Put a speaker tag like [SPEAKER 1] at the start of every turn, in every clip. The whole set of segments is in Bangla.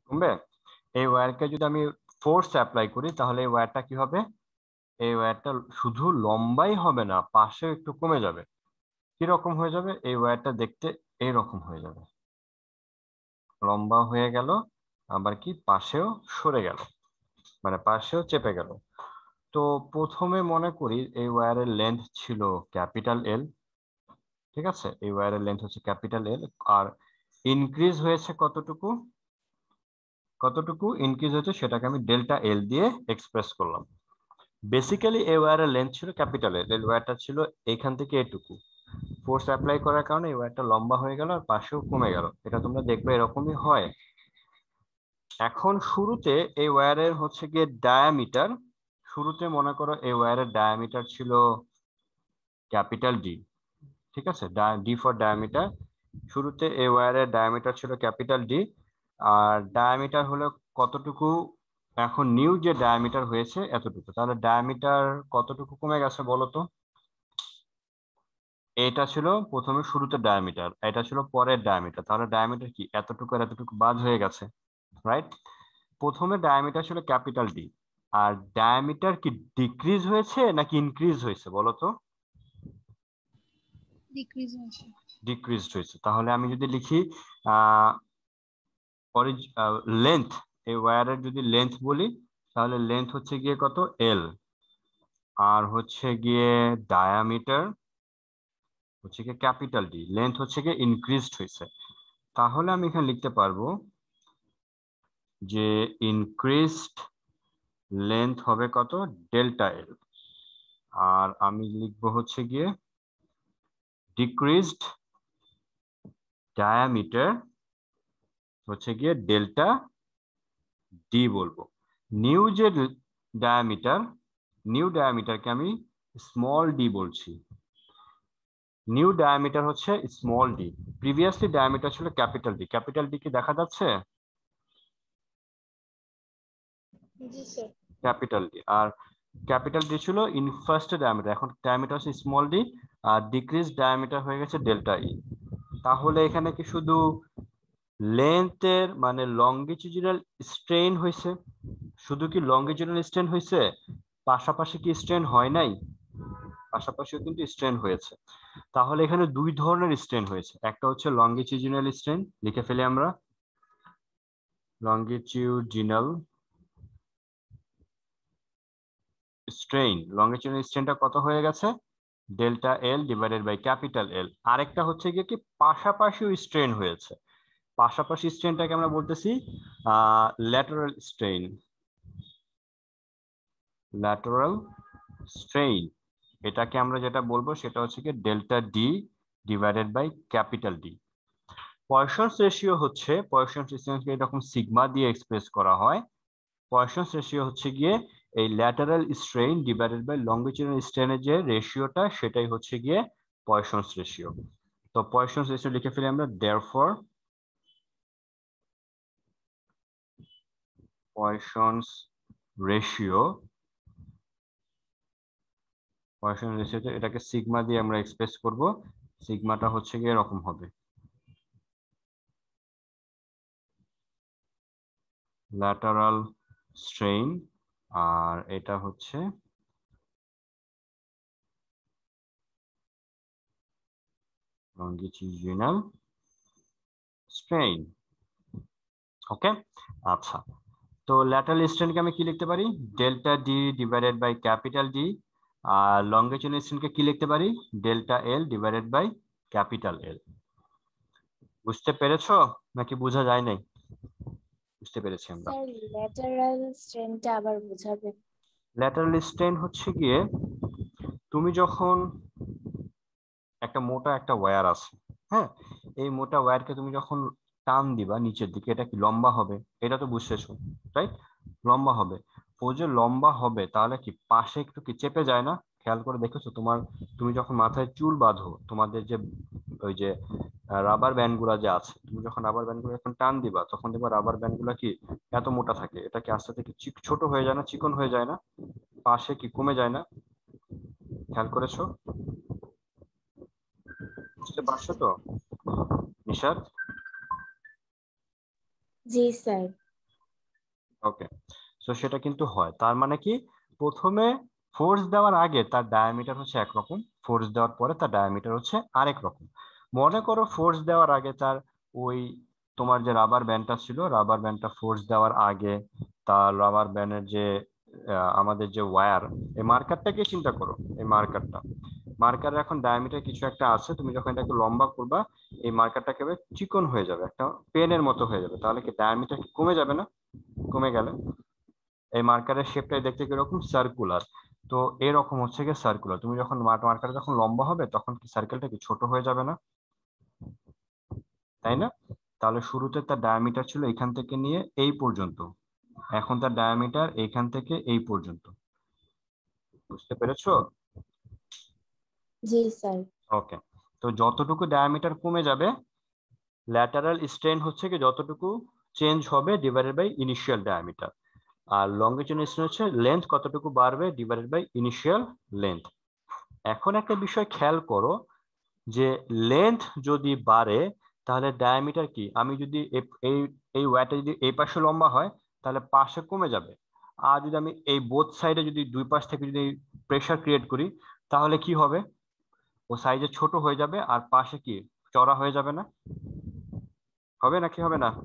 [SPEAKER 1] কমবে। এই ওয়্যারকে যদি আমি ফোর্স অ্যাপ্লাই করি তাহলে এই ওয়্যারটা কি হবে, এই ওয়্যারটা শুধু লম্বাই হবে না, পাশেও একটু কমে যাবে। কিরকম হয়ে যাবে, এই ওয়্যারটা দেখতে এইরকম হয়ে যাবে, লম্বা হয়ে গেল, আবার কি পাশেও সরে গেল, মানে পাশেও চেপে গেল। তো প্রথমে মনে করি এই ওয়্যারের লেন্থ ছিল ক্যাপিটাল এল, ঠিক আছে, এই ওয়্যারের লেন্থ হচ্ছে ক্যাপিটাল এল, আর ইনক্রিজ হয়েছে কতটুকু, কতটুকু ইনক্রিজ হয়েছে সেটাকে আমি ডেল্টা এল দিয়ে এক্সপ্রেস করলাম। বেসিক্যালি এই ওয়্যারের লেন্থ ছিল ক্যাপিটাল এল, এই ওয়্যারটা ছিল এইখান থেকে এটুকু, ফোর্স অ্যাপ্লাই করার কারণে এই ওয়্যারটা লম্বা হয়ে গেল আর পাশেও কমে গেল, এটা তোমরা দেখবে এরকমই হয়। এখন শুরুতে এই ওয়্যারের হচ্ছে গিয়ে ডায়ামিটার, শুরুতে মনে করো এই ওয়্যারের ডায়ামিটার ছিল ক্যাপিটাল ডি, ঠিক আছে, ডি ফর ডায়ামিটার। শুরুতে এই ওয়্যারের ডায়ামিটার ছিল ক্যাপিটাল ডি, আর ডায়ামিটার হলো কতটুকু, এখন নিউ যে ডায়ামিটার হয়েছে এতটুকু, তাহলে ডায়ামিটার কতটুকু কমে গেছে বলো তো। এটা ছিল প্রথমে শুরুতে ডায়ামিটার, এটা ছিল পরের ডায়ামিটার, তাহলে ডায়ামিটার কি এতটুকু আর এতটুকু বাদ হয়ে গেছে, রাইট। প্রথমে ডায়ামিটার ছিল ক্যাপিটাল ডি, আর ডায়ামিটার কি ডিক্রিজ হয়েছে নাকি ইনক্রিজ হয়েছে বলো তো।
[SPEAKER 2] ডিক্রিজ হয়েছে।
[SPEAKER 1] ডিক্রিজড হয়েছে, তাহলে আমি যদি লিখি আহ লেন্থ, এই ওয়্যারের যদি লেন্থ বলি তাহলে লেন্থ হচ্ছে গিয়ে কত এল, আর হচ্ছে গিয়ে ডায়ামিটার হচ্ছে গিয়ে ক্যাপিটাল ডি, লেন্থ হচ্ছে গিয়ে ইনক্রিজড হয়েছে। তাহলে আমি এখানে লিখতে পারবো যে ইনক্রিজড লেন্থ হবে কত ডেল্টা এল, আর আমি লিখবো হচ্ছে গিয়ে ডিক্রিজড ডায়ামিটার হচ্ছে গিয়ে ডেল্টা ডি বলবো। নিউ যে ডায়ামিটার, নিউ ডায়ামিটারকে আমি স্মল ডি বলছি, নিউ ডায়ামিটার হচ্ছে স্মল ডি, প্রিভিয়াসলি ডায়ামিটার ছিল ক্যাপিটাল ডি। ক্যাপিটাল ডি কি দেখা যাচ্ছে,
[SPEAKER 2] জি স্যার।
[SPEAKER 1] ক্যাপিটাল ডি, আর ক্যাপিটাল ডি ছিল ইন ফার্স্ট ডায়ামিটার, এখন ডায়ামিটার হচ্ছে স্মল ডি, আর ডিক্রিজ ডায়ামিটার হয়ে গেছে ডেল্টা ই। তাহলে এখানে কি শুধু লেন্থের মানে লঙ্গিটিউডিনাল স্ট্রেন হয়েছে, শুধু কি লঙ্গিটিউডিনাল স্ট্রেন হয়েছে, পাশাপাশি কি স্ট্রেন হয় নাই, পাশাপাশিও কিন্তু স্ট্রেন হয়েছে। তাহলে এখানে দুই ধরনের স্ট্রেন হয়েছে, একটা হচ্ছে লঙ্গিটিউডিনাল স্ট্রেন, লিখে ফেলি আমরা লঙ্গিটিউডিনাল স্ট্রেন, লঙ্গিটিউডিনাল স্ট্রেনটা কত হয়ে গেছে delta L divided by capital L. আরেকটা হচ্ছে গিয়ে কি পাশাপাশিও স্ট্রেন হয়েছে, পাশাপাশি স্ট্রেনটাকে আমরা বলতেছি ল্যাটারাল স্ট্রেন, ল্যাটারাল স্ট্রেন, এটাকে আমরা যেটা বলবো সেটা হচ্ছে কি delta D divided by capital D. Poisson's ratio হচ্ছে, পয়সনস রেশিওকে এরকম সিগমা দিয়ে এক্সপ্রেস করা হয়। পয়সনস রেশিও হচ্ছে গিয়ে এই lateral strain divided by longitudinal স্ট্রেনের যে রেশিওটা সেটাই হচ্ছে গিয়ে পয়সনস রেশিও। তো পয়সনস রেশিও লিখে ফেলি আমরা, দেয়ারফর পয়সনস রেশিও, পয়সনস রেশিওতে এটাকে সিগমা দিয়ে আমরা এক্সপ্রেস করব, সিগমাটা হচ্ছে গিয়ে এরকম হবে, ল্যাটারাল স্ট্রেন, আর এটা হচ্ছে লঙ্গিটিউডিনাল স্ট্রেন। ওকে, আচ্ছা, তো ল্যাটারাল স্ট্রেনকে আমি কি লিখতে পারি, delta D divided by capital D, আর লঙ্গিটিউডিনাল স্ট্রেনকে কি লিখতে পারি, delta L divided by capital L. বুঝতে পেরেছো নাকি বোঝা যায় নাই? বুঝতে পেরেছি আমরা।
[SPEAKER 2] স্যার ল্যাটারাল স্ট্রেনটা আবার বোঝাবেন?
[SPEAKER 1] ল্যাটারাল স্ট্রেন হচ্ছে গিয়ে তুমি যখন একটা মোটা একটা ওয়্যার আছে, হ্যাঁ, এই মোটা ওয়্যারকে তুমি যখন টান দিবা নিচের দিকে, এটা কি লম্বা হবে, এটা তো বুঝতেছো, রাইট, লম্বা হবে। ও যে লম্বা হবে তাহলে কি পাশে একটু কি চেপে যায় না, খেয়াল করে দেখেছো তোমার, তুমি যখন মাথায় চুল বাঁধো তোমাদের যে ওই যে রাবার ব্যান্ড গুলা যে আছে, তুমি যখন রাবার ব্যান্ড গুলো যখন টান দিবা তখন দেখবা রাবার ব্যান্ড গুলা কি এত মোটা থাকে, এটা কি আস্তে থেকে ছোট হয়ে যায় না, চিকন হয়ে যায় না, পাশে কি কমে যায় না, খেয়াল করেছো, বুঝতে
[SPEAKER 2] জি
[SPEAKER 1] পারছো
[SPEAKER 2] স্যার।
[SPEAKER 1] তো নিশাদ?
[SPEAKER 2] জি স্যার।
[SPEAKER 1] ওকে, সো সেটা কিন্তু হয়। তার মানে কি, প্রথমে ফোর্স দেওয়ার আগে তার ডায়ামিটার হচ্ছে একরকম, ফোর্স দেওয়ার পরে তার ডায়ামিটার হচ্ছে আরেক রকম। মনে করো ফোর্স দেওয়ার আগে তার ওই তোমার যে রাবার ব্যান্ডটা ছিল, রাবার ব্যান্ডটা ফোর্স দেওয়ার আগে তার রাবার ব্যান্ডের যে আমাদের যে ওয়্যার, এই মার্কারটাকে চিন্তা করো। এই মার্কারটা, মার্কারের এখন ডায়ামিটার কিছু একটা আছে, তুমি যখন এটাকে লম্বা করবা এই মার্কারটা একেবারে চিকন হয়ে যাবে, একটা পেনের মতো হয়ে যাবে, তাহলে কি ডায়ামিটার কি কমে যাবে না? কমে গেলে এই মার্কারের শেপটাই দেখতে কিরকম, সার্কুলার। তো এরকম হচ্ছে গিয়ে সার্কুলার, তুমি যখন মার্কার যখন লম্বা হবে তখন কি সার্কেলটা কি ছোট হয়ে যাবে না? তাই না? তাহলে শুরুতে তার ডায়ামিটার ছিল এখান থেকে নিয়ে এই পর্যন্ত, এখন তার ডায়ামিটার এইখান থেকে এই পর্যন্ত। বুঝতে পেরেছো?
[SPEAKER 2] জি স্যার।
[SPEAKER 1] ওকে, তো যতটুকু ডায়ামিটার কমে যাবে, ল্যাটারাল স্ট্রেন হচ্ছে কি যতটুকু চেঞ্জ হবে ডিভাইডেড বাই ইনিশিয়াল ডায়ামিটার, আর লঙ্গিটিউডনাল স্ট্রেন হচ্ছে লেন্থ কতটুকু বাড়বে ডিভাইডেড বাই ইনিশিয়াল লেন্থ। এখন একটা বিষয় খেয়াল করো, যে লেন্থ যদি বাড়ে তাহলে ডায়ামিটার কি, আমি যদি এই এই ওয়্যারটা যদি এই পাশে লম্বা হয় তাহলে পাশে কমে যাবে, আর যদি আমি এই বোথ সাইডে যদি দুই পাশ থেকে যদি প্রেসার ক্রিয়েট করি তাহলে কি হবে, ও সাইজে ছোট হয়ে যাবে আর পাশে কি চড়া হয়ে যাবে না? হবে নাকি হবে না?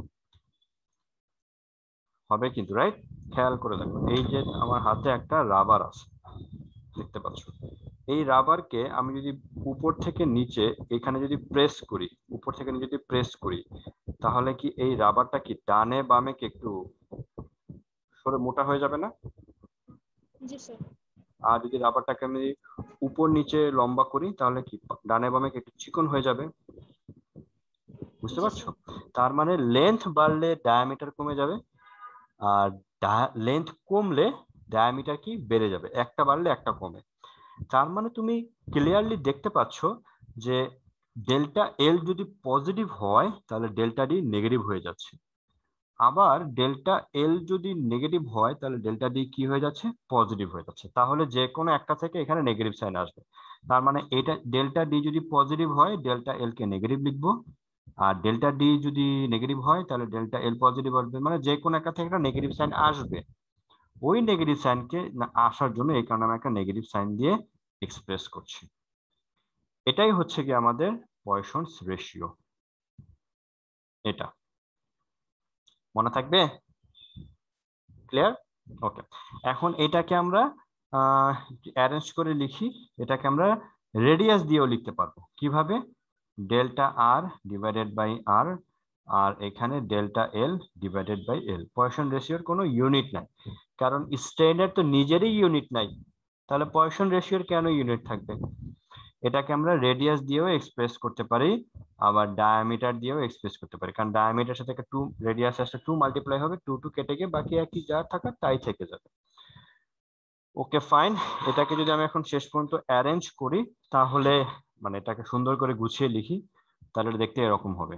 [SPEAKER 1] হবে কিন্তু, রাইট? খেয়াল করে দেখো, এই যে আমার হাতে একটা রাবার আছে, দেখতে পাচ্ছ, এই রাবারকে আমি যদি উপর থেকে নিচে এখানে যদি প্রেস করি, উপর থেকে নিচে যদি প্রেস করি, তাহলে কি এই রাবারটা কি ডানে বামে কি একটু সরে মোটা হয়ে যাবে না?
[SPEAKER 2] জি স্যার।
[SPEAKER 1] আর যদি রাবারটাকে আমি উপর নিচে লম্বা করি তাহলে কি ডানে বামে কি একটু চিকন হয়ে যাবে? বুঝতে
[SPEAKER 2] জি
[SPEAKER 1] পারছো?
[SPEAKER 2] স্যার।
[SPEAKER 1] তার মানে লেন্থ বাড়লে ডায়ামিটার কমে যাবে, আর লেন্থ কমলে ডায়ামিটার কি বেড়ে যাবে, একটা বাড়লে একটা কমে। তার মানে তুমি ক্লিয়ারলি দেখতে পাচ্ছ যে ডেল্টা এল যদি পজিটিভ হয় তাহলে ডেল্টা ডি নেগেটিভ হয়ে যাচ্ছে, আবার ডেল্টা এল যদি নেগেটিভ হয় তাহলে ডেল্টা ডি কি হয়ে যাচ্ছে, পজিটিভ হয়ে যাচ্ছে। তাহলে যে কোনো একটা থেকে এখানে নেগেটিভ সাইন আসবে। তার মানে এটা ডেল্টা ডি যদি পজিটিভ হয় ডেল্টা এল কে নেগেটিভ লিখবো, আর ডেল্টা ডি যদি নেগেটিভ হয় তাহলে ডেল্টা এল পজিটিভ আসবে, মানে যে কোনো একটা থেকে একটা নেগেটিভ সাইন আসবে। ওই নেগেটিভ সাইনকে আসার জন্য এই কারণে আমি একটা নেগেটিভ সাইন দিয়ে এক্সপ্রেস করছি। এটাই হচ্ছে কি আমাদের পয়সন্স রেশিও। এটা মনে থাকবে? ক্লিয়ার? ওকে, এখন এটাকে আমরা অ্যারেঞ্জ করে লিখি। এটাকে আমরা রেডিয়াস দিয়েও লিখতে পারবো। কিভাবে? Delta R divided by R, আর এখানে delta L divided by L. Poisson রেশিওর কোনো ইউনিট নাই, কারণ স্ট্রেনের তো নিজেরই ইউনিট নাই, তাহলে পয়সন রেশিওর কেন ইউনিট থাকবে? এটাকে আমরা রেডিয়াস দিয়েও এক্সপ্রেস করতে পারি, আবার ডায়ামিটার দিয়েও এক্সপ্রেস করতে পারি, কারণ ডায়ামিটার সাথে একটা 2, রেডিয়াস আসলে 2 মাল্টিপ্লাই হবে, 2 কেটে গিয়ে বাকি একই যা থাকার তাই থেকে যাবে। ওকে ফাইন, এটাকে যদি আমি এখন শেষ পর্যন্ত অ্যারেঞ্জ করি তাহলে, মানে এটাকে সুন্দর করে গুছিয়ে লিখি, তাহলে এটা দেখতে এরকম হবে,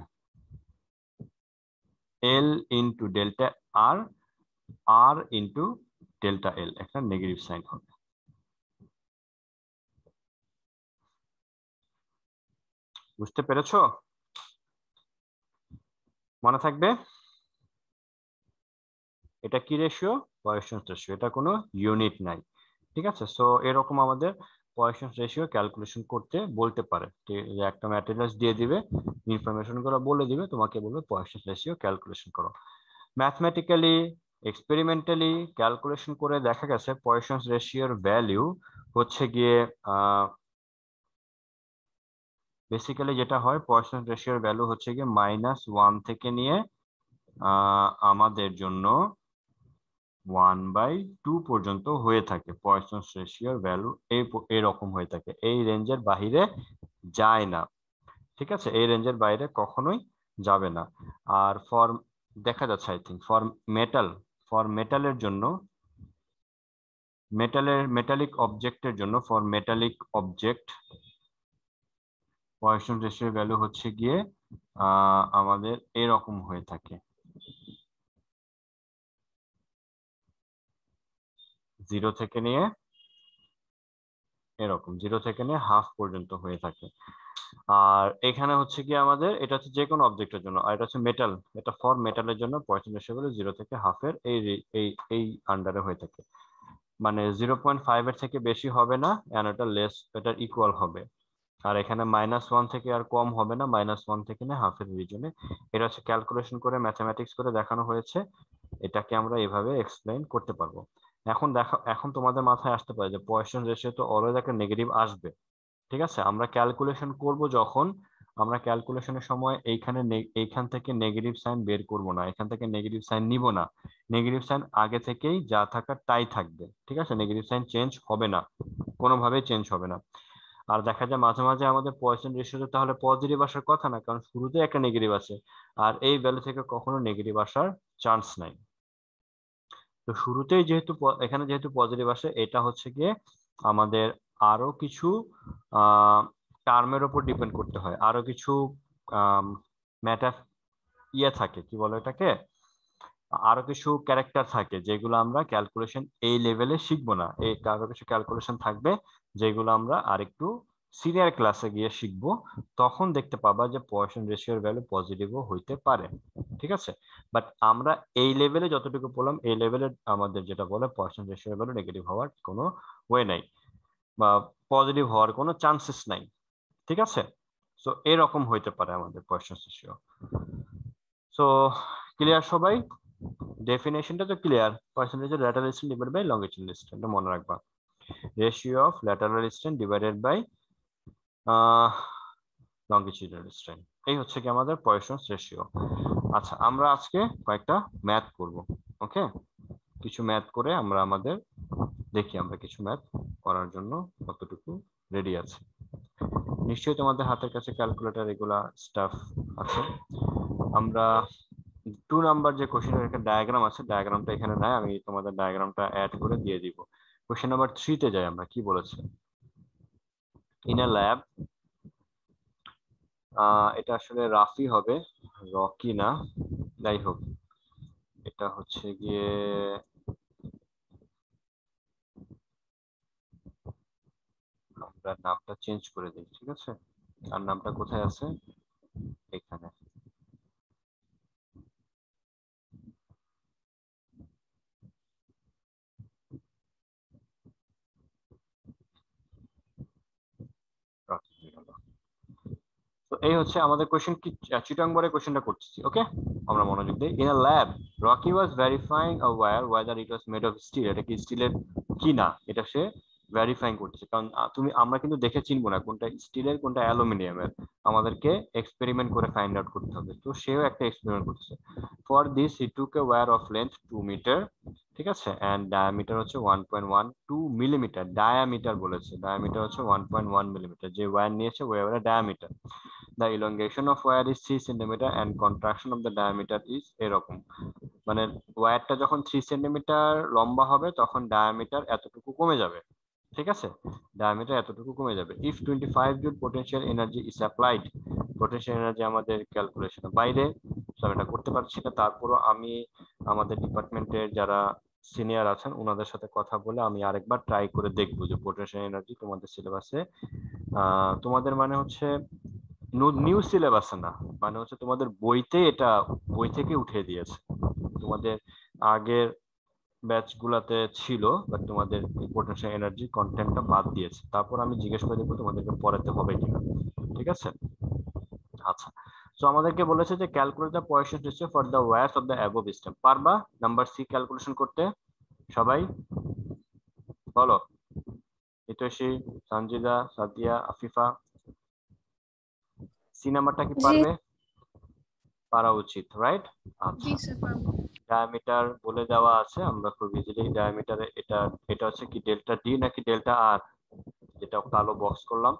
[SPEAKER 1] L into delta R, R into delta L, একটা নেগেটিভ সাইন হবে। বুঝতে পেরেছো? মনে থাকবে? এটা কি রেশিও? Poisson's ratio. এটা কোনো ইউনিট নাই, ঠিক আছে? সো এরকম আমাদের পয়সন্স রেশিও ক্যালকুলেশন করতে বলতে পারে, যে একটা ম্যাটেরিয়ালস দিয়ে দিবে, ইনফরমেশন গুলো বলে দিবে, তোমাকে বলবে পয়সন্স রেশিও ক্যালকুলেশন করো। ম্যাথমেটিক্যালি, এক্সপেরিমেন্টালি ক্যালকুলেশন করে দেখা গেছে পয়সন্স রেশিওর ভ্যালু হচ্ছে গিয়ে বেসিক্যালি যেটা হয়, পয়সন্স রেশিওর ভ্যালু হচ্ছে গিয়ে -1 থেকে নিয়ে আমাদের জন্য 1/2 পর্যন্ত হয়ে থাকে। পয়সন্স রেশিওর ভ্যালু এরকম হয়ে থাকে, এই রেঞ্জের বাহিরে যায় না, ঠিক আছে? এই রেঞ্জের বাইরে কখনোই যাবে না। আর ফর, দেখা যাচ্ছে I think for metal, for মেটালের জন্য, মেটালিক অবজেক্টের জন্য, ফর মেটালিক অবজেক্ট পয়সন্স রেশিওর ভ্যালু হচ্ছে গিয়ে আমাদের এরকম হয়ে থাকে, 0 থেকে নিয়ে এরকম, 0 থেকে নিয়ে 1/2 পর্যন্ত হয়ে থাকে। আর এখানে হচ্ছে কি আমাদের এটা হচ্ছে যে কোনো অবজেক্টের জন্য, আর এটা হচ্ছে মেটাল, এটা ফর মেটালের জন্য পয়েসন রেশিও হলো 0 থেকে হাফের এই এই আন্ডারে হয়ে থাকে, মানে 0.5 এর থেকে বেশি হবে না, এন্ড এটা লেস, এটা ইকুয়াল হবে। আর এখানে -1 থেকে আর কম হবে না, -1 থেকে না হাফের রিজনে। এটা হচ্ছে ক্যালকুলেশন করে ম্যাথমেটিক্স করে দেখানো হয়েছে, এটাকে আমরা এভাবে এক্সপ্লেইন করতে পারবো। এখন দেখো, এখন তোমাদের মাথায় আসতে পারে যে পয়েসন রেশিও তো অলওয়েজ একটা নেগেটিভ আসবে, ঠিক আছে? আমরা ক্যালকুলেশন করব যখন, আমরা ক্যালকুলেশনের সময় এইখান থেকে নেগেটিভ সাইন বের করব না, এখান থেকে নেগেটিভ সাইন নিব না, নেগেটিভ সাইন আগে থেকেই যা থাকার তাই থাকবে, ঠিক আছে? নেগেটিভ সাইন চেঞ্জ হবে না, কোনোভাবেই চেঞ্জ হবে না। আর দেখা যায় মাঝে মাঝে আমাদের পয়েসন রেশিওতে তাহলে পজিটিভ আসার কথা না, কারণ শুরুতে একটা নেগেটিভ আছে, আর এই ভ্যালু থেকে কখনো নেগেটিভ আসার চান্স নাই। তো শুরুতেই যেহেতু এখানে যেহেতু পজিটিভ আসে, এটা হচ্ছে গিয়ে আমাদের আরো কিছু টার্মের উপর ডিপেন্ড করতে হয়, আরো কিছু ম্যাটার থাকে, কি বলে এটাকে, আরো কিছু ক্যারেক্টার থাকে যেগুলো আমরা ক্যালকুলেশন এই লেভেলে শিখবো না, এই আরো কিছু ক্যালকুলেশন থাকবে যেগুলো আমরা আরেকটু সিনিয়র ক্লাসে গিয়ে শিখবো, তখন দেখতে পাবা যে পয়েসন রেশিওর ভ্যালু পজিটিভও হইতে পারে, ঠিক আছে? বাট আমরা এই লেভেলে যতটুকু বললাম, এই লেভেলে আমাদের যেটা বলে পয়েসন রেশিওর ভ্যালু নেগেটিভ হওয়ার কোনো ওয়ে নাই, বা পজিটিভ হওয়ার কোনো চান্সেস নাই, ঠিক আছে? সো এরকম হইতে পারে আমাদের পয়েসন রেশিও। সো ক্লিয়ার সবাই? ডেফিনেশনটা তো clear, percentage of lateral distance divided by longitudinal distance, এটা মনে রাখবা, ratio of lateral distance divided by longitudinal distance, এই হচ্ছে কি আমাদের পয়েসন রেশিও। আচ্ছা, আমরা আজকে কয়েকটা ম্যাথ করব, ওকে? কিছু ম্যাথ করে আমরা আমাদের দেখি আমরা কিছু ম্যাথ করার জন্য কতটুকু রেডি আছে। নিশ্চয়ই তোমাদের হাতের কাছে ক্যালকুলেটর এগুলা স্টাফ আছে। আমরা 2 নাম্বার যে কোশ্চেনের একটা ডায়াগ্রাম আছে, ডায়াগ্রামটা এখানে নাই, আমি তোমাদের ডায়াগ্রামটা অ্যাড করে দিয়ে দিব। কোশ্চেন নাম্বার 3 তে যাই আমরা, কি বলেছে? ইন আ ল্যাব, এটা আসলে রাফি হবে, রকি না, যাই হোক, এটা হচ্ছে গিয়ে আমরা নামটা চেঞ্জ করে দিই, ঠিক আছে? আর নামটা কোথায় আছে? এখানে। রকি হয়ে গেল। তো এই হচ্ছে আমাদের কোশ্চেন, কি চিটাং বরে কোশ্চেনটা করতেছি, ওকে? আমরা মনোযোগ দিই। In a lab, Rocky was verifying a wire whether it was made of steel, এটা কি স্টিলের কি না, এটা সে ভেরিফাইং করতেছে, কারণ আমরা কিন্তু দেখে চিনবো না কোনটা স্টিলের কোনটা অ্যালুমিনিয়ামের, আমাদেরকে এক্সপেরিমেন্ট করে ফাইন্ড আউট করতে হবে। তো সেও একটা এক্সপেরিমেন্ট করতেছে। For this he took a wire of length 2 metre, ঠিক আছে, এন্ড ডায়ামিটার হচ্ছে 1.12 মিলিমিটার, ডায়ামিটার বলেছে, ডায়ামিটার হচ্ছে 1.1 মিলিমিটার, যে ওয়্যার নিয়েছে ওয়্যারের diameter. The elongation of wire is 3 centimetre and contraction of the diameter is এরকম, মানে ওয়্যারটা যখন 3 সেন্টিমিটার লম্বা হবে তখন ডায়ামিটার এতটুকু কমে যাবে, ঠিক আছে? ডায়ামিটার এতটুকু কমে যাবে। If 25 joule potential energy is applied, potential energy আমাদের ক্যালকুলেশনের বাইরে, তো আমি এটা করতে পারছি না, তারপরও আমি আমাদের ডিপার্টমেন্টের যারা সিনিয়র আছেন ওনাদের সাথে কথা বলে আমি আরেকবার ট্রাই করে দেখবো যে পোটেনশিয়াল এনার্জি তোমাদের সিলেবাসে, তোমাদের মানে হচ্ছে নিউ সিলেবাসে না, মানে হচ্ছে তোমাদের বইতে, এটা বই থেকে উঠিয়ে দিয়েছে, তোমাদের আগের ব্যাচ গুলাতে ছিল, বাট তোমাদের পোটেনশিয়াল এনার্জি কন্টেন্টটা বাদ দিয়েছে। তারপর আমি জিজ্ঞেস করে দেখবো তোমাদেরকে পড়াতে হবে কিনা, ঠিক আছে? আচ্ছা, তো আমাদেরকে বলেছে যে calculate the Poisson ratio for the wires of the above system. পারবা নাম্বার সি ক্যালকুলেশন করতে সবাই? বলো, হিতৈষী, সঞ্জিদা, সাদিয়া, আফিফা, সি নাম্বারটা কি
[SPEAKER 2] জি
[SPEAKER 1] পারবে? পারা উচিত, রাইট?
[SPEAKER 2] জি
[SPEAKER 1] আচ্ছা,
[SPEAKER 2] স্যার পারবো।
[SPEAKER 1] ডায়ামিটার বলে দেওয়া আছে, আমরা খুব ইজিলি ডায়ামিটারে, এটা এটা হচ্ছে কি ডেল্টা ডি নাকি ডেল্টা আর, যেটা কালো বক্স করলাম?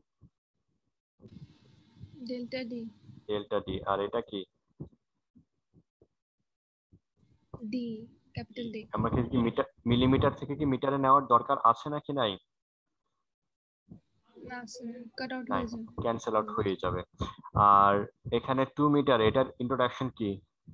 [SPEAKER 2] Delta D.
[SPEAKER 1] Delta D. আর এটা কি?
[SPEAKER 2] D, capital D.
[SPEAKER 1] আমরা কি মিটার, মিলিমিটার থেকে কি মিটারে নেওয়ার দরকার আছে নাকি নাই?
[SPEAKER 2] না স্যার, কাট আউট
[SPEAKER 1] নাই,
[SPEAKER 2] হয়ে যাবে।
[SPEAKER 1] ক্যান্সেল আউট হয়ে যাবে। আর এখানে 2 মিটার, এটার ইন্ট্রোডাকশন কি?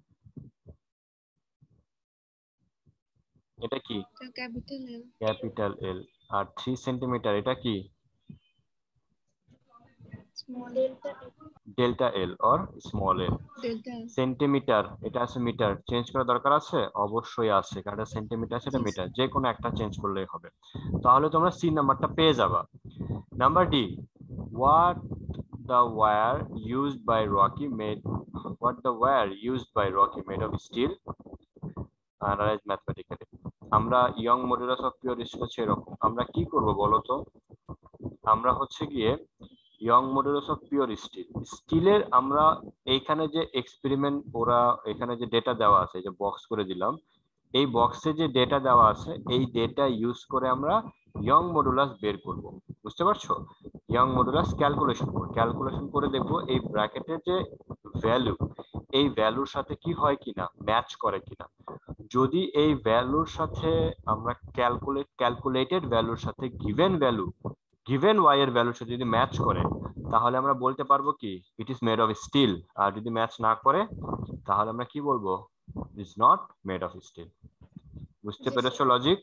[SPEAKER 1] এটা কি?
[SPEAKER 2] Capital L.
[SPEAKER 1] Capital L. আর 3 সেন্টিমিটার, এটা কি?
[SPEAKER 2] small
[SPEAKER 1] delta L or small L.
[SPEAKER 2] delta L.
[SPEAKER 1] Centimetre, এটা আছে মিটার, চেঞ্জ করার দরকার আছে? অবশ্যই আছে, কারণ এটা সেন্টিমিটার সেটা
[SPEAKER 2] Yes.
[SPEAKER 1] মিটার, যে কোনো একটা চেঞ্জ করলেই হবে। তাহলে তোমরা সি নাম্বারটা পেয়ে যাবা। Number D, what the wire used by Rocky made what the wire used by Rocky made of steel, analyze mathematically. আমরা Young modulus of pure steel হচ্ছে এরকম, আমরা কি করব বলো তো? আমরা হচ্ছে গিয়ে Young modulus of pure steel, স্টিলের আমরা এইখানে যে এক্সপেরিমেন্ট ওরা এখানে যে ডেটা দেওয়া আছে, যে বক্স করে দিলাম, এই বক্সে যে ডেটা দেওয়া আছে এই ডেটা ইউজ করে আমরা ইয়ং মডুলাস বের করব। বুঝতে পারছো? ইয়ং মডুলাস ক্যালকুলেশন করে দেখবো এই ব্র্যাকেটের যে ভ্যালু, এই ভ্যালুর সাথে কি হয় কিনা, ম্যাচ করে কিনা। যদি এই ভ্যালুর সাথে আমরা ক্যালকুলেটেড ভ্যালুর সাথে গিভেন ওয়াই এর ভ্যালুর সাথে যদি ম্যাচ করে, তাহলে আমরা বলতে পারবো কি it is made of steel. আর যদি ম্যাচ না করে তাহলে আমরা কি বলবো? Is not made of steel. বুঝতে পেরেছো লজিক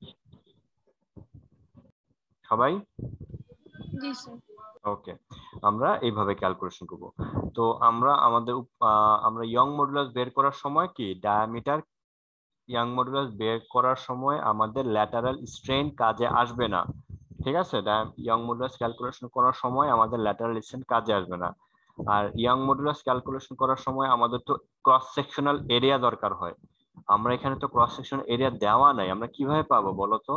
[SPEAKER 1] সবাই?
[SPEAKER 2] জি স্যার।
[SPEAKER 1] ওকে, আমরা এইভাবে ক্যালকুলেশন করব। তো আমরা আমরা ইয়ং মডুলাস বের করার সময় কি ডায়ামিটার, ইয়ং মডুলাস বের করার সময় আমাদের ল্যাটারাল স্ট্রেন কাজে আসবে না। ঠিক আছে? ইয়ং মডুলাস ক্যালকুলেশন করার সময় আমাদের ল্যাটারাল স্ট্রেন কাজে আসবে না। আর ইয়ং মডুলাস ক্যালকুলেশন করার সময় আমাদের তো ক্রস সেকশনাল এরিয়া দরকার হয়। আমরা এখানে তো ক্রস সেকশনাল এরিয়া দেওয়া নাই, আমরা কিভাবে পাবো বলো তো?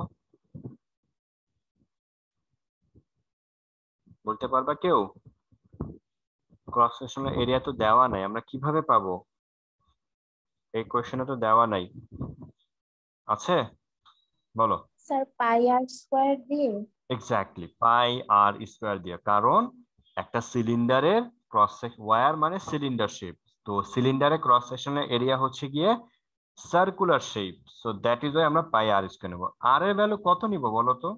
[SPEAKER 1] বলতে পারবা কেউ? ক্রস সেকশনাল এরিয়া তো দেওয়া নাই, আমরা কিভাবে পাবো? এই কোশ্চেনে তো দেওয়া নাই, আছে? বলো।
[SPEAKER 3] স্যার পাই আর স্কয়ার দিয়ে।
[SPEAKER 1] এক্স্যাক্টলি, পাই আর স্কয়ার দিয়ে। কারণ একটা সিলিন্ডারের ক্রস সেকশন, ওয়্যার মানে সিলিন্ডার শেপ, তো সিলিন্ডারের ক্রস সেকশনের এরিয়া হচ্ছে গিয়ে circular shape, so that is why আমরা পাই আর স্কয়ার নেব। আর এর ভ্যালু কত নিব বলো তো?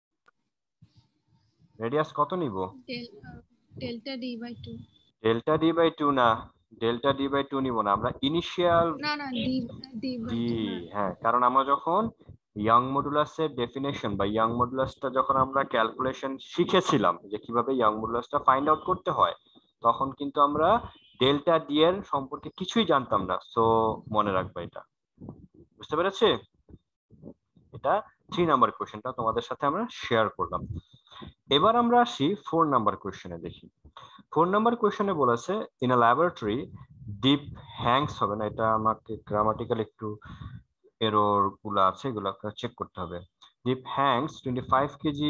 [SPEAKER 1] রেডিয়াস কত নিব?
[SPEAKER 2] Delta D by 2.
[SPEAKER 1] Delta D by 2 না, ডেল্টা ডি বাই 2 নিব না, আমরা ইনিশিয়াল
[SPEAKER 2] না D by
[SPEAKER 1] ডি,
[SPEAKER 2] 2.
[SPEAKER 1] হ্যাঁ, কারণ আমরা যখন ইয়াং মডুলাসের ডেফিনেশন বা ইয়াং মডুলাসটা যখন আমরা ক্যালকুলেশন শিখেছিলাম যে কিভাবে ইয়াং মডুলাসটা ফাইন্ড আউট করতে হয়, তখন কিন্তু আমরা ডেল্টা ডি এর সম্পর্কে কিছুই জানতাম না। সো মনে রাখবে এটা। বুঝতে পেরেছি? এটা 3 নাম্বার কোশ্চেনটা তোমাদের সাথে আমরা শেয়ার করলাম। এবার আমরা আসি 4 নাম্বার কোশ্চেনে দেখি। 4 নাম্বার কোশ্চেনে বলেছে in a laboratory dip hangs, হবে না, এটা আমাকে গ্রামাটিক্যাল একটু এরর গুলো আছে, এগুলো চেক করতে হবে। ডিপ হ্যাংস 25 কেজি,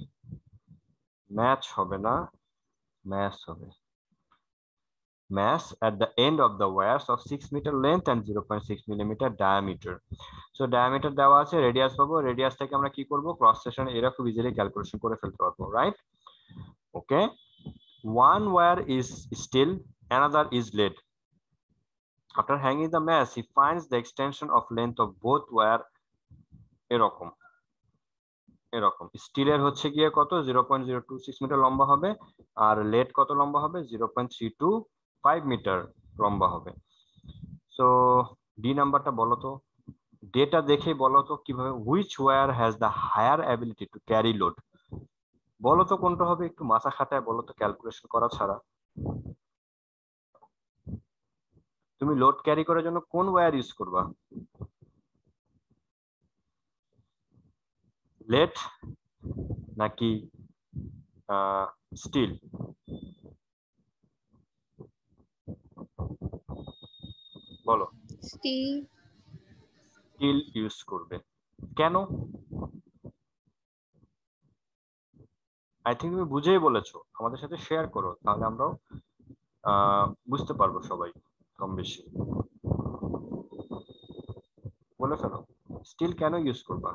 [SPEAKER 1] ম্যাচ হবে না, ম্যাচ হবে mass at the end of the wires of 6 meter length and 0.6 millimeter diameter. So diameter দেওয়া আছে, রেডিয়াস পাবো, রেডিয়াস থেকে আমরা কি করব? ক্রস সেকশন এরিয়া খুব ইজিলি ক্যালকুলেশন করে ফেলতে পারবো, right? Okay, one wire is steel, another is lead. After hanging the mass, he finds the extension of length of both wire এরকম এরকম। স্টিলের হচ্ছে গিয়ে কত? 0.026 মিটার লম্বা হবে, আর লেড কত লম্বা হবে? 0.325 মিটার লম্বা হবে। সো ডি নাম্বারটা বলো তো, ডেটা দেখে বলো তো কিভাবে, which wire has the higher ability to carry load? বলো তো কোনটা হবে, একটু মাথা খাটায় বলো তো, ক্যালকুলেশন করা ছাড়া। তুমি লোড ক্যারি করার জন্য কোন ওয়্যার ইউজ করবা? লেড নাকি স্টিল? বলো। স্টিল ইউজ করবে, কেন? আই থিঙ্ক তুমি বুঝেই বলেছো, আমাদের সাথে শেয়ার করো, তাহলে আমরাও বুঝতে পারবো সবাই কম বেশি। বলে ফেলো, স্টিল কেন ইউজ করবা?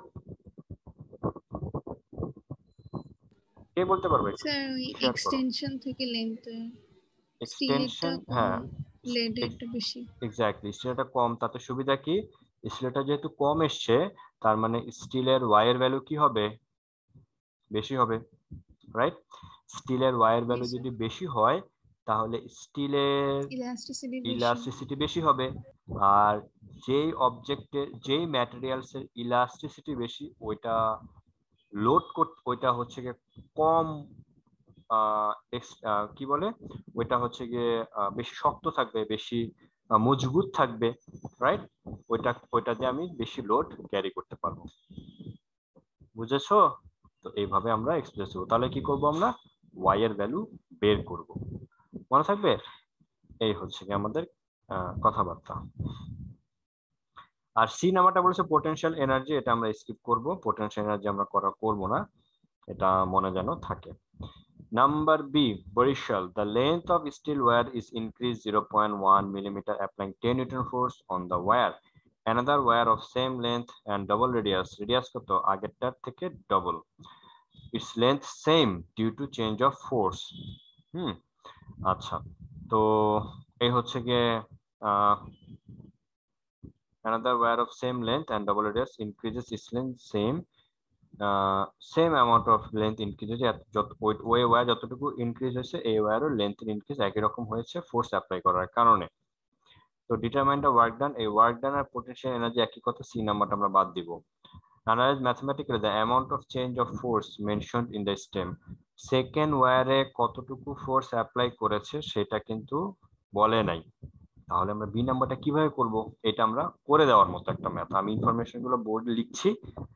[SPEAKER 1] কে বলতে পারবে?
[SPEAKER 2] স্যার ওই এক্সটেনশন থেকে লেন্থ,
[SPEAKER 1] এক্সটেনশন, হ্যাঁ,
[SPEAKER 2] লেড একটা বেশি।
[SPEAKER 1] এক্স্যাক্টলি, স্টিলটা কম, তাতে সুবিধা কি? স্টিলটা যেহেতু কম এসছে, তার মানে স্টিলের ওয়াই এর ভ্যালু কি হবে? বেশি হবে, রাইট? স্টিলের ওয়াই এর ভ্যালু যদি বেশি হয় তাহলে স্টিলের ইলাস্টিসিটি বেশি হবে, আর যেই অবজেক্টের যেই ম্যাটেরিয়ালস এর ইলাস্টিসিটি বেশি, ওইটা লোড করতে, ওইটা হচ্ছে কম কি বলে ওইটা হচ্ছে গিয়ে বেশি শক্ত থাকবে, বেশি মজবুত থাকবে, রাইট? ওইটা দিয়ে আমি বেশি লোড ক্যারি করতে পারবো। বুঝেছো? তো এইভাবে আমরা এক্সপ্রেস করবো। তাহলে কি করব আমরা? ওয়াই এর ভ্যালু বের করব। মনে থাকবে? এই হচ্ছে কি আমাদের কথাবার্তা। আর সি নাম্বারটা বলেছে পোটেনশিয়াল এনার্জি, এটা আমরা স্কিপ করব, পোটেনশিয়াল এনার্জি আমরা করব না, এটা মনে যেন থাকে। Number B, Barishal, the length of steel wire is increased 0.1 millimeter applying 10 Newton force on the wire. Another wire of same length and double radius কত? আগেরটার থেকে double. Its length same due to change of force. আচ্ছা, তো এই হচ্ছে গিয়ে another wire of same length and double radius increases its length same amount of length increase, ওই ওয়্যার যতটুকু ইনক্রিজ হয়েছে এই ওয়্যারও লেন্থ ইনক্রিজ একই রকম হয়েছে ফোর্স অ্যাপ্লাই করার কারণে। তো ডিটারমাইন দ্য ওয়ার্ক ডান, এই ওয়ার্ক ডান আর পোটেনশিয়াল এনার্জি একই কথা, সি নাম্বারটা আমরা বাদ দিব। Analyse mathematically the amount of change of force mentioned in the stem, second ওয়্যারে কতটুকু ফোর্স অ্যাপ্লাই করেছে সেটা কিন্তু বলে নাই। তাহলে আমরা বি নাম্বারটা কিভাবে করব? এটা আমরা করে দেওয়ার মতো একটা ম্যাথ, আমি ইনফরমেশন গুলো বোর্ডে লিখছি,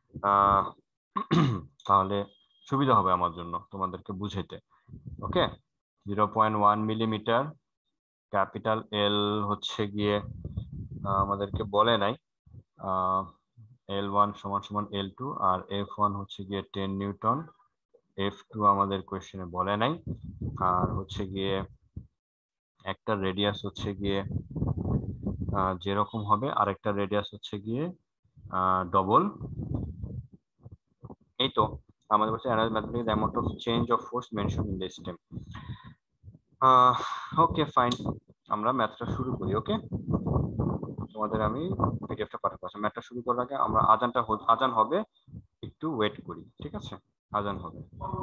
[SPEAKER 1] তাহলে সুবিধা হবে আমার জন্য তোমাদেরকে বুঝাইতে। ওকে, 0.1 মিলিমিটার, ক্যাপিটাল এল হচ্ছে গিয়ে আমাদেরকে বলে নাই, L1 সমান সমান L2, আর F1 হচ্ছে গিয়ে 10 নিউটন, F2 আমাদের কোশ্চেনে বলে নাই, আর হচ্ছে গিয়ে একটা রেডিয়াস হচ্ছে গিয়ে যেরকম হবে আরেকটা রেডিয়াস হচ্ছে গিয়ে ডবল। এই তো আমাদের কাছে analyse mathematical amount of change of force mention in the stem. Okay fine, আমরা ম্যাথটা শুরু করি। ওকে, তোমাদের আমি পিডিএফটা পাঠাবো। আচ্ছা, ম্যাথটা শুরু করার আগে আমরা আজান হবে, একটু ওয়েট করি, ঠিক আছে? আজান হবে।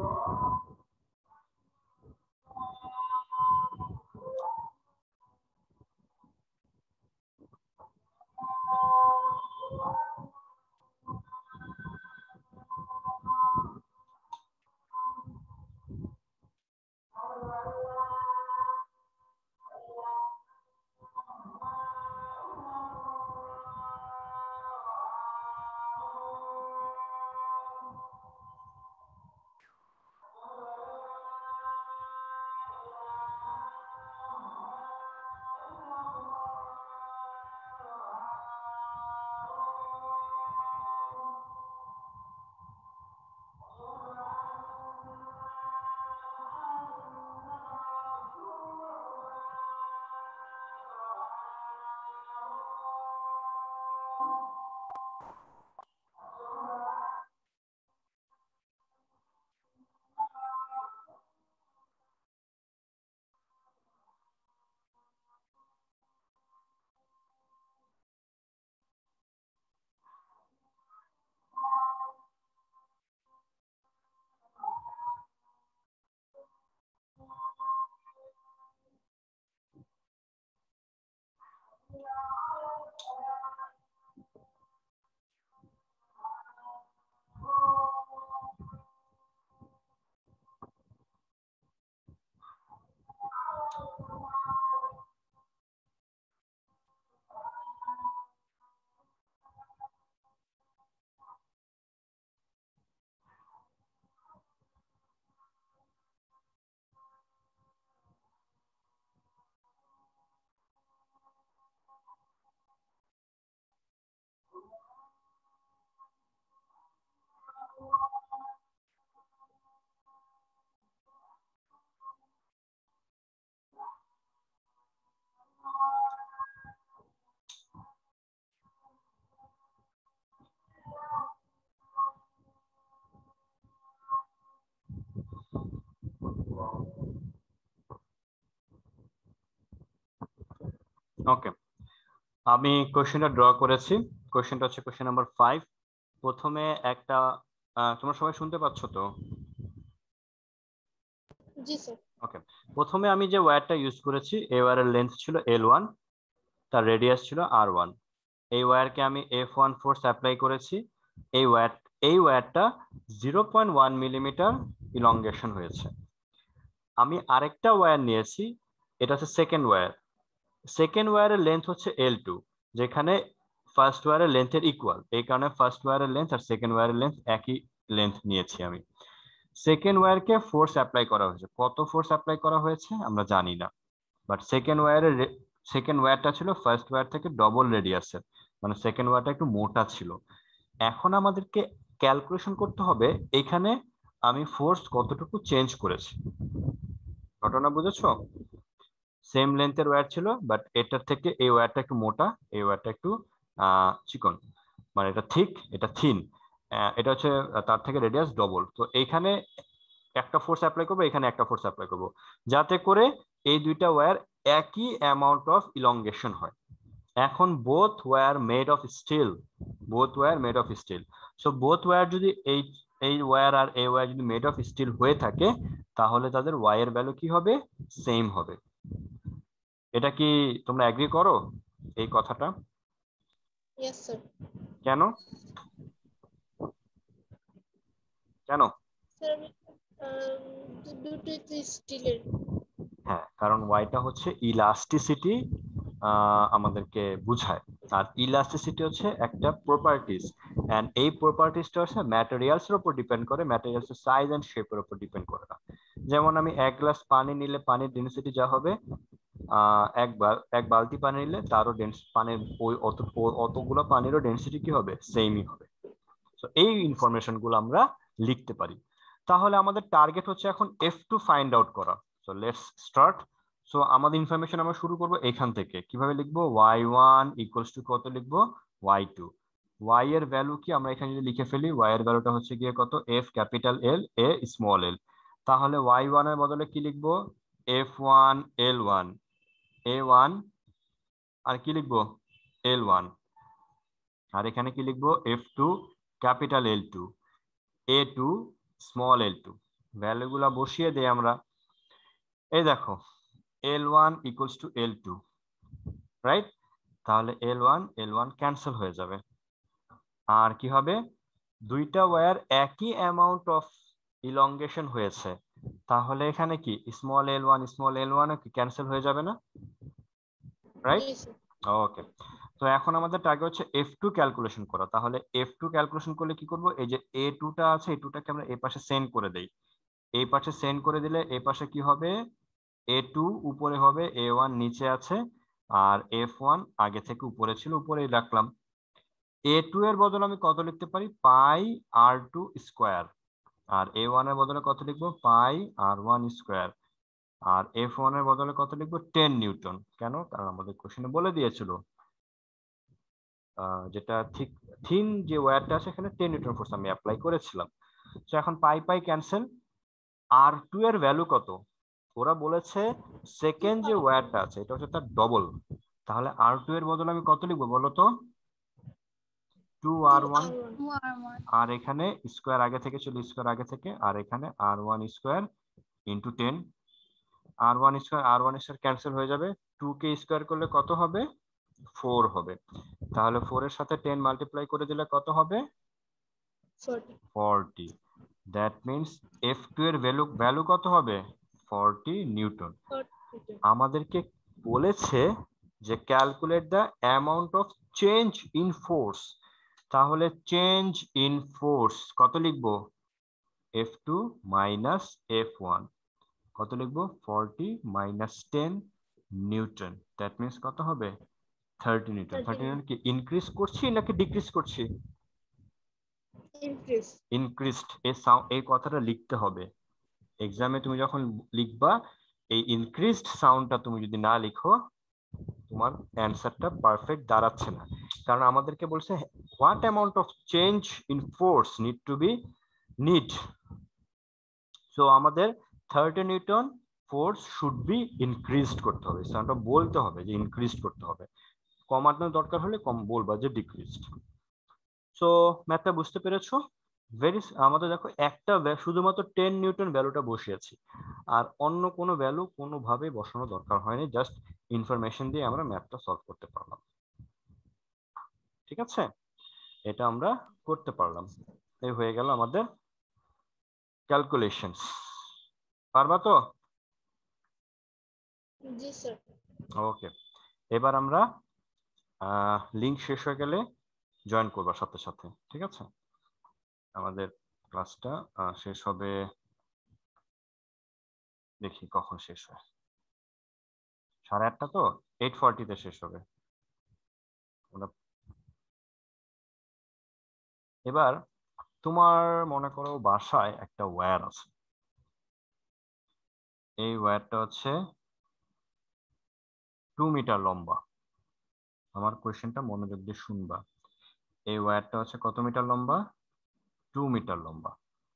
[SPEAKER 1] ওকে, আমি কোশ্চেনটা ড্র করেছি। কোশ্চেনটা হচ্ছে কোশ্চেন নাম্বার 5। প্রথমে একটা তোমরা সবাই শুনতে পাচ্ছ তো?
[SPEAKER 3] জি স্যার।
[SPEAKER 1] ওকে, প্রথমে আমি যে ওয়্যারটা ইউজ করেছি এই ওয়্যারের লেন্থ ছিল L1, তার রেডিয়াস ছিল R1। এই ওয়্যারকে আমি F1 ফোর্স অ্যাপ্লাই করেছি। এই ওয়্যারটা 0.1 মিলিমিটার ইলংগেশন হয়েছে। আমি আরেকটা ওয়্যার নিয়েছি, এটা হচ্ছে সেকেন্ড ওয়্যার। সেকেন্ড ওয়্যারের লেন্থ হচ্ছে L2, যেখানে ফার্স্ট ওয়্যারের লেন্থের ইকুয়াল, এই কারণে ফার্স্ট ওয়্যারের লেন্থ আর সেকেন্ড ওয়্যারের লেন্থ একই লেন্থ নিয়েছি আমি। সেকেন্ড ওয়্যারকে ফোর্স অ্যাপ্লাই করা হয়েছে, কত ফোর্স অ্যাপ্লাই করা হয়েছে আমরা জানি না, বাট সেকেন্ড ওয়্যারটা ছিল ফার্স্ট ওয়্যার থেকে ডবল রেডিয়াসের, মানে সেকেন্ড ওয়্যারটা একটু মোটা ছিল। এখন আমাদেরকে ক্যালকুলেশন করতে হবে এখানে আমি ফোর্স কতটুকু চেঞ্জ করেছি। ঘটনা বুঝেছো? সেম লেন্থের ওয়্যার ছিল, বাট এটার থেকে এই ওয়্যারটা একটু মোটা, এই ওয়্যারটা একটু চিকন, মানে এটা থিক, এটা থিন। এটা হচ্ছে তার থেকে রেডিয়াস ডবল। তো এইখানে একটা ফোর্স অ্যাপ্লাই করবো, এখানে একটা ফোর্স অ্যাপ্লাই করবো, যাতে করে এই দুইটা ওয়্যার একই অ্যামাউন্ট অফ ইলংগেশন হয়। এখন both wire made of steel, both wire made of steel. So both wire যদি এই ওয়্যার আর এই ওয়্যার যদি মেড অফ স্টিল হয়ে থাকে, তাহলে তাদের ওয়াই এর ভ্যালু কি হবে? সেম হবে। এটা কি তোমরা এগ্রি করো এই কথাটা?
[SPEAKER 3] Yes, sir.
[SPEAKER 1] কেন কেন?
[SPEAKER 3] Sir, due to steel.
[SPEAKER 1] হ্যাঁ, কারণ ওয়াইটা হচ্ছে ইলাস্টিসিটি আমাদেরকে বুঝায়, আর ইলাস্টিসিটি হচ্ছে একটা প্রপার্টিজ, এন্ড এই প্রপার্টিজটা হচ্ছে ম্যাটেরিয়ালস এর উপর ডিপেন্ড করে, ম্যাটেরিয়ালস এর সাইজ এন্ড শেপের উপর ডিপেন্ড করে না। যেমন আমি এক গ্লাস পানি নিলে পানির ডেনসিটি যা হবে, এক বালতি পানি নিলে তারও পানির ওই অতগুলো পানিরও ডেনসিটি কি হবে? সেমই হবে। তো এই ইনফরমেশন গুলো আমরা লিখতে পারি। তাহলে আমাদের টার্গেট হচ্ছে এখন F2 ফাইন্ড আউট করা। So let's start. সো আমাদের ইনফরমেশন আমরা শুরু করব এখান থেকে। কিভাবে লিখবো? y1 ইকুয়ালস টু কত লিখবো? y2। y এর ভ্যালু কি আমরা এখানে যদি লিখে ফেলি, y এর ভ্যালুটা হচ্ছে গিয়ে কত? f capital L a small l। তাহলে y1 এর বদলে কি লিখবো? f1 l1 a1, আর কি লিখবো? l1। আর এখানে কি লিখবো? f2 capital L2 a2 small l2। ভ্যালুগুলা বসিয়ে দেই আমরা। এই দেখো L1 equals to L2, right? তাহলে L1 ক্যান্সেল হয়ে যাবে। আর কি হবে? দুইটা ওয়্যার একই অ্যামাউন্ট অফ ইলংগেশন হয়েছে, তাহলে এখানে কি স্মল l1 কি ক্যান্সেল হয়ে যাবে না? রাইট?
[SPEAKER 3] Yes, sir.
[SPEAKER 1] ওকে। তো এখন আমাদের টার্গেট হচ্ছে F2 ক্যালকুলেশন করা। তাহলে F2 ক্যালকুলেশন করলে কি করব? এই যে A2টা আছে, A2টাকে আমরা এই পাশে সেন্ড করে দেই। এই পাশে সেন্ড করে দিলে এই পাশে কি হবে? A2 উপরে হবে, A1 নিচে আছে, আর F1 আগে থেকে উপরে ছিল, উপরেই রাখলাম। A2 এর বদলে আমি কত লিখতে পারি? পাই R2 স্কোয়ার। আর A1 এর বদলে কত লিখবো? পাই R1 স্কোয়ার। আর F1 এর বদলে কত লিখবো? 10 নিউটন। কেন? কারণ আমাদের কোশ্চেনে বলে দিয়েছিল যেটা ঠিক থিন যে ওয়্যারটা আছে এখানে 10 নিউটন ফোর্স আমি অ্যাপ্লাই করেছিলাম। তো এখন পাই পাই ক্যান্সেল। R2 এর ভ্যালু কত? ওরা বলেছে সেকেন্ড যে ওয়্যারটা আছে এটা হচ্ছে তার ডবল। তাহলে R2 এর বদলে আমি কত লিখবো বলো তো? 2R1। আর এখানে স্কোয়ার আগে থেকে ছিল, স্কোয়ার আগে থেকে, আর এখানে R1 square into 10। R1 square cancel হয়ে যাবে। 2 কে স্কোয়ার করলে কত হবে? 4 হবে। তাহলে 4 এর সাথে 10 মাল্টিপ্লাই করে দিলে কত হবে? 40। দ্যাট মিন্স F2 এর ভ্যালু কত হবে? 40 নিউটন। আমাদেরকে বলেছে যে calculate the amount of change in force. তাহলে চেঞ্জ ইন ফোর্স কত লিখবো? F2 মাইনাস F1 কত লিখবো? 40 মাইনাস 10 নিউটন। দ্যাট মিন্স কত হবে? 30 নিউটন। 30 নিউটন কি ইনক্রিজ করছি নাকি ডিক্রিজ করছি? ইনক্রিজড। এই কথাটা লিখতে হবে এক্সামে। তুমি যখন লিখবা এই ইনক্রিজড সাউন্ডটা তুমি যদি না লিখো, তোমার অ্যান্সারটা পারফেক্ট দাঁড়াচ্ছে না। কারণ আমাদেরকে বলছে what amount of change in force need to be need. So আমাদের 30 newton force should be increased করতে হবে, সাউন্ডটা বলতে হবে যে ইনক্রিজড করতে হবে। কমানোর দরকার হলে কম বলবা যে ডিক্রিজড। সো ম্যাথটা বুঝতে পেরেছো? আমাদের দেখো একটা শুধুমাত্র 10 নিউটন ভ্যালুটা বসিয়েছি, আর অন্য কোনো ভ্যালু কোনোভাবে বসানো দরকার হয়নি, জাস্ট ইনফরমেশন দিয়ে আমরা ম্যাথটা সলভ করতে পারলাম। ঠিক আছে, এটা আমরা করতে পারলাম। এই হয়ে গেল আমাদের ক্যালকুলেশনস। পারবা তো?
[SPEAKER 3] জি স্যার।
[SPEAKER 1] ওকে, এবার আমরা লিংক শেষ হয়ে গেলে জয়েন করবো সাথে সাথে, ঠিক আছে? আমাদের ক্লাসটা শেষ হবে, দেখি কখন শেষ হয়, 8:30 তো, 8:40 শেষ হবে। এবার তোমার মনে করো বাসায় একটা ওয়্যার আছে, এই ওয়্যারটা হচ্ছে 2 মিটার লম্বা। আমার কোয়েশ্চেনটা মনোযোগ দিয়ে শুনবা। এই ওয়্যারটা হচ্ছে কত মিটার লম্বা? 2 মিটার লম্বা।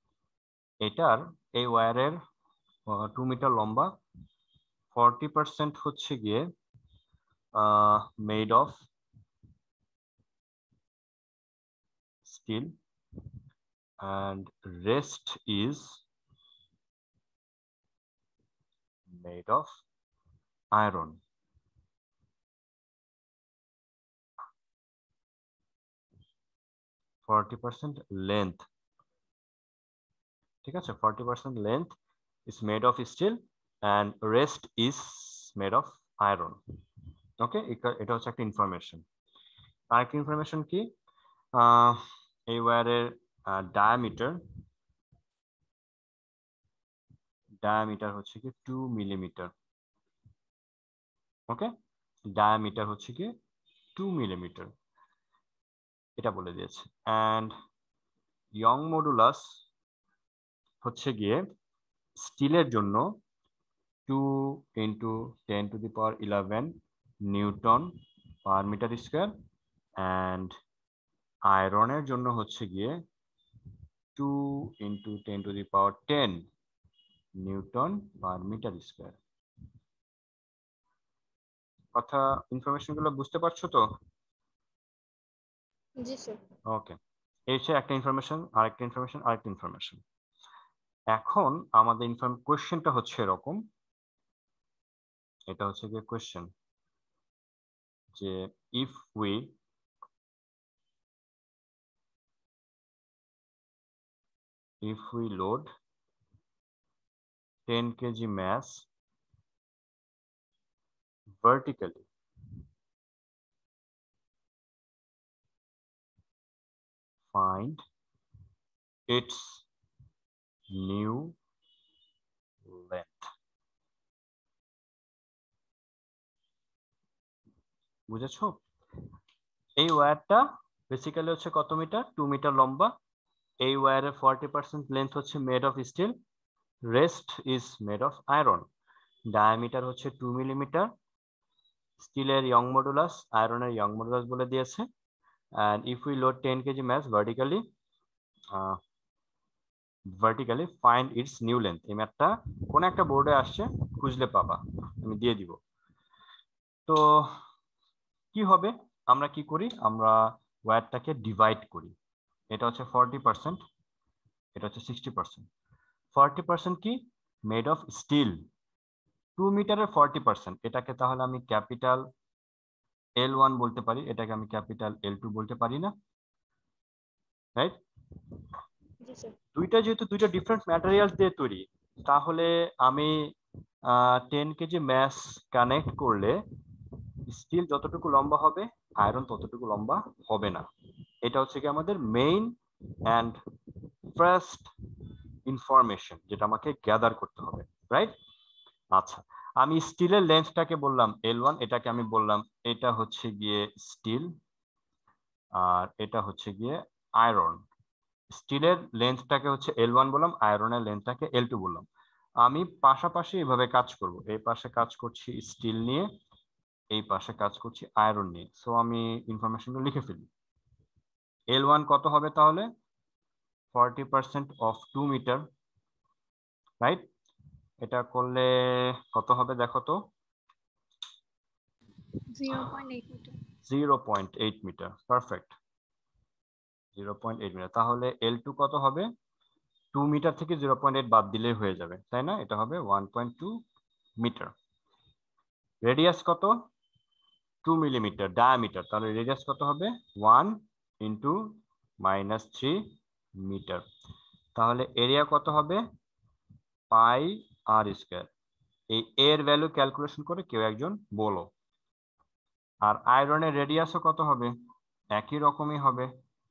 [SPEAKER 1] এই ওয়্যারের 2 মিটার লম্বা, 40% হচ্ছে গিয়ে made of steel and rest is made of iron. %40 length, ঠিক আছে? 40% length is made of steel and rest is made of iron. ওকে, এটা হচ্ছে একটা ইনফরমেশন। আরেকটা ইনফরমেশন কি, এই ওয়্যারের ডায়ামিটার হচ্ছে কি 2 মিলিমিটার। ওকে, ডায়ামিটার হচ্ছে কি 2 মিলিমিটার, এটা বলে দিয়েছে। অ্যান্ড ইয়ং মডুলাস হচ্ছে গিয়ে স্টিলের জন্য 2 × 10⁻11 newton per metre square, and আয়রনের জন্য হচ্ছে গিয়ে 2 × 10⁻10 নিউটন পার মিটার স্কোয়ার। কথা, ইনফরমেশন গুলো বুঝতে পারছো তো?
[SPEAKER 3] জি স্যার।
[SPEAKER 1] ওকে, এই হচ্ছে একটা ইনফরমেশন, আরেকটা ইনফরমেশন, আরেকটা ইনফরমেশন। এখন আমাদের কোয়েশ্চেনটা হচ্ছে এরকম, এটা হচ্ছে গিয়ে কোয়েশ্চেন যে if we load 10 kg mass vertically, find its new length. বুঝেছো? এই ওয়্যারটা বেসিক্যালি হচ্ছে কত মিটার? 2 মিটার লম্বা। এই ওয়্যারের 40% লেন্থ হচ্ছে made of steel, rest is made of iron. Diameter হচ্ছে 2 মিলিমিটার। স্টিলের ইয়ং মডুলাস আয়রনের ইয়ং মডুলাস বলে দিয়েছে। and if we load 10 kg mass vertically find its new length. এই ম্যাথটা কোন একটা বোর্ডে আসছে, খুঁজলে পাবা, আমি দিয়ে দিব। তো কি হবে, আমরা কি করি, আমরা ওয়্যারটাকে ডিভাইড করি। এটা হচ্ছে 40%, এটা হচ্ছে 60%। 40% কি? Made of still. 2 মিটারের 40%, এটাকে তাহলে আমি ক্যাপিটাল L1 বলতে পারি, এটাকে আমি ক্যাপিটাল L2 বলতে পারি না, রাইট? দুইটা যেহেতু দুইটা ডিফারেন্ট ম্যাটেরিয়ালস দিয়ে তৈরি, তাহলে আমি 10 কেজি ম্যাস কানেক্ট করলে স্টিল যতটুকু লম্বা হবে আয়রন ততটুকু লম্বা হবে না। এটা হচ্ছে কি আমাদের মেইন অ্যান্ড ফার্স্ট ইনফরমেশন যেটা আমাকে গ্যাদার করতে হবে, রাইট? আচ্ছা, আমি স্টিলের লেন্থটাকে বললাম L1, এটাকে আমি বললাম এটা হচ্ছে গিয়ে স্টিল, আর এটা হচ্ছে গিয়ে আয়রন। স্টিলের লেন্থটাকে হচ্ছে L1 বললাম, আয়রনের লেন্থটাকে L2 বললাম। আমি পাশাপাশি এভাবে কাজ করব, এই পাশে কাজ করছি স্টিল নিয়ে, এই পাশে কাজ করছি আয়রন নিয়ে। সো আমি ইনফরমেশনগুলো লিখে ফেলি। L1 কত হবে তাহলে? 40% অফ 2 মিটার, রাইট? এটা করলে কত হবে দেখো তো?
[SPEAKER 2] 0.8 মিটার।
[SPEAKER 1] 0.8 metre, perfect, 0.8 metre. তাহলে L2 কত হবে? 2 মিটার থেকে 0.8 বাদ দিলেই হয়ে যাবে, তাই না? এটা হবে 1.2 মিটার। রেডিয়াস কত? 2 মিলিমিটার ডায়ামিটার, তাহলে রেডিয়াস কত হবে? 1 × -3 মিটার। তাহলে এরিয়া কত হবে? Pi r square. এই এর ভ্যালু ক্যালকুলেশন করে কেউ একজন বলো। আর আয়রনের রেডিয়াসও কত হবে? একই রকমই হবে।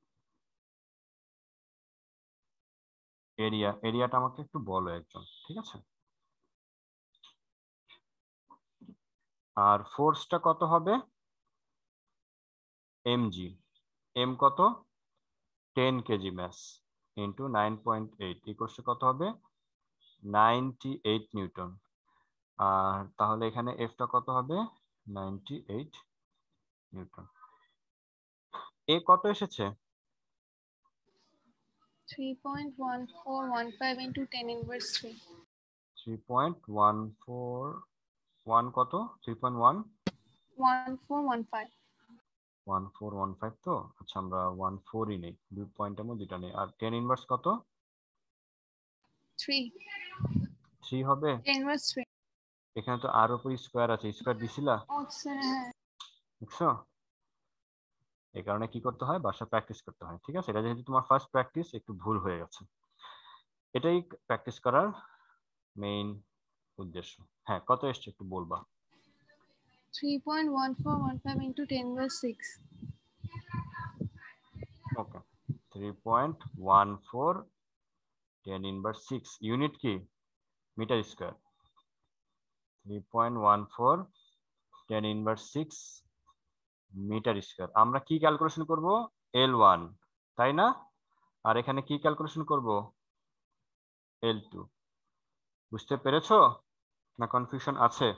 [SPEAKER 1] এরিয়াটা আমাকে একটু বলো একজন, ঠিক আছে? আর ফোর্সটা কত হবে? mg, m কত? 10 কেজি ম্যাস ইন্টু 9.8 ইকুয়ালস কত হবে? 98 নিউটন। আর তাহলে এখানে এফটা কত হবে? 98 নিউটন। এ কত এসেছে?
[SPEAKER 2] 3.1415 into 10 inverse 3.
[SPEAKER 1] 3.141 কত? 3.1
[SPEAKER 2] 1415.
[SPEAKER 1] 1415 তো আচ্ছা, আমরা 14ই নেই, 2 পয়েন্টের মধ্যে দুটা নেই। আর 10 ইনভার্স কত?
[SPEAKER 2] 3.
[SPEAKER 1] 3 হবে।
[SPEAKER 2] 10 inverse 3.
[SPEAKER 1] এখানে তো আর উপর স্কয়ার আছে, স্কয়ার দিছিলা?
[SPEAKER 2] Oh, sir.
[SPEAKER 1] দেখছো? এই কারণে কি করতে হয়, বাসা প্র্যাকটিস করতে হয়, ঠিক আছে? এটা যেহেতু তোমার ফার্স্ট প্র্যাকটিস, একটু ভুল হয়ে গেছে, এটাই প্র্যাকটিস করার মেইন উদ্দেশ্য। হ্যাঁ, কত এসছে একটু বলবা?
[SPEAKER 2] 3.1415 into 10 inverse 6.
[SPEAKER 1] Okay, 3.14 10 inverse 6 unit কি? Metre square. 3.14 10 inverse 6 metre square. আমরা কি ক্যালকুলেশন করব? L1, তাই না? আর এখানে কি ক্যালকুলেশন করব? L2। বুঝতে পেরেছো না কনফিউশন আছে?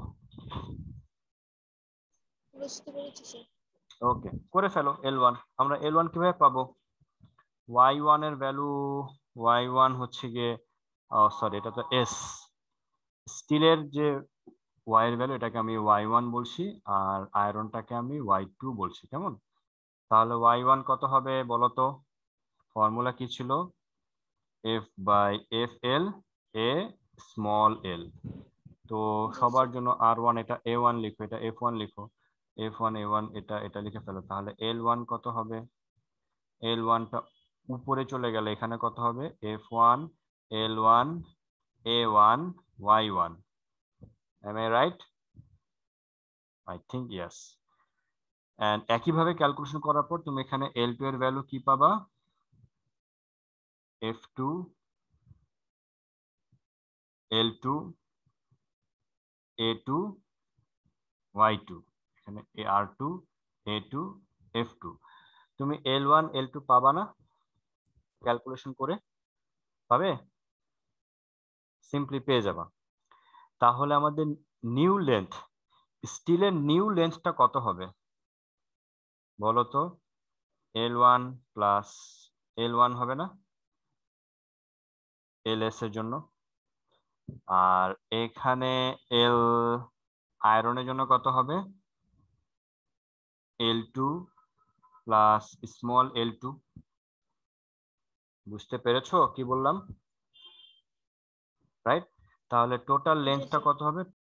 [SPEAKER 3] বুঝতে পেরেছি স্যার।
[SPEAKER 1] ওকে, করে ফেলো L1। আমরা L1 কিভাবে পাবো? y1 এর ভ্যালু, y1 হচ্ছে গিয়ে, সরি এটা তো s, স্টিলের যে y এর ভ্যালু এটাকে আমি y1 বলছি, আর আয়রনটাকে আমি y2 বলছি, কেমন? তাহলে y1 কত হবে বলো তো? ফর্মুলা কি ছিল? f by fl a small l। তো সবার জন্য r1 এটা a1 লিখো, এটা f1 লিখো, f1 a1 এটা লিখে ফেলো। তাহলে l1 কত হবে? l1টা উপরে চলে গেলে এখানে কত হবে? f1 l1 a1 y1। am I right? I think yes. and একইভাবে ক্যালকুলেশন করার পর তুমি এখানে l2 এর ভ্যালু কি পাবা? f2 l2 a2 y2, এখানে r2 a2 f2। তুমি l1 l2 পাবা না ক্যালকুলেশন করে? পাবে, সিম্পলি পেয়ে যাবা। তাহলে আমাদের নিউ লেন্থ, স্টিলের নিউ লেন্থটা কত হবে বলো তো? L1 প্লাস L1 হবে না ls এর জন্য? আর এখানে L আয়রনের জন্য কত হবে? L2 plus small l2। বুঝতে পেরেছো কি বললাম? রাইট? তাহলে টোটাল লেন্থটা কত হবে?